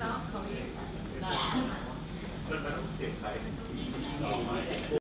มันต้องเสียงใคร